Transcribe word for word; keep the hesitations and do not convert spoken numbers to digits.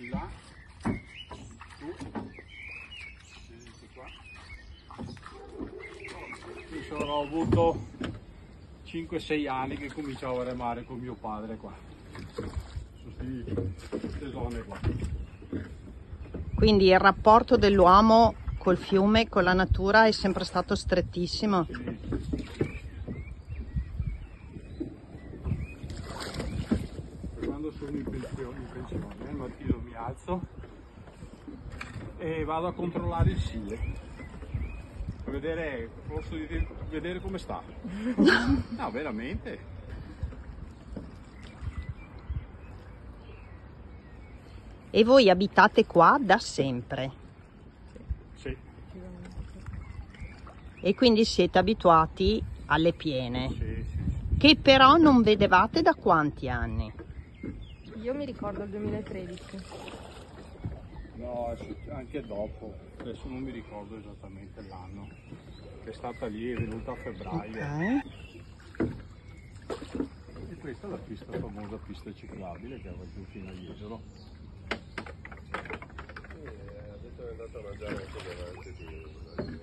di là, su, vedete qua. Io sono avuto cinque sei anni che cominciavo a remare con mio padre qua, su queste zone qua. Quindi il rapporto dell'uomo col fiume, con la natura, è sempre stato strettissimo. Sì. Quando sono in pensione, in pensione, al mattino mi alzo e vado a controllare il Sile per vedere, posso dire, vedere come sta. No, veramente. E voi abitate qua da sempre? Sì. E quindi siete abituati alle piene, Sì, sì. che però non vedevate da quanti anni? Io mi ricordo il duemilatredici. No, anche dopo, adesso non mi ricordo esattamente l'anno, è stata lì, è venuta a febbraio. Okay. E questa è la pista, la famosa pista ciclabile che va giù fino a Jesolo. E adesso è andato a mangiare anche davanti di...